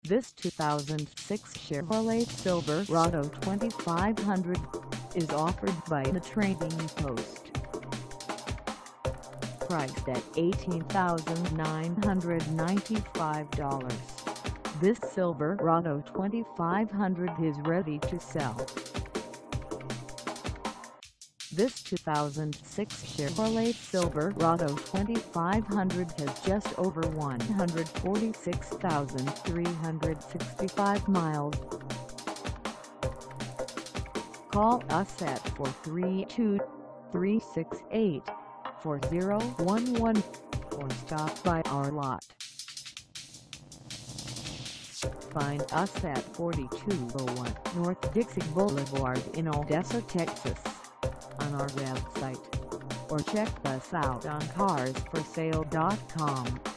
This 2006 Chevrolet Silverado 2500 is offered by the Trading Post. Priced at $18,995, this Silverado 2500 is ready to sell. This 2006 Chevrolet Silverado 2500 has just over 146,365 miles. Call us at 432-368-4011 or stop by our lot. Find us at 4201 North Dixie Boulevard in Odessa, Texas, on our website, or check us out on carsforsale.com.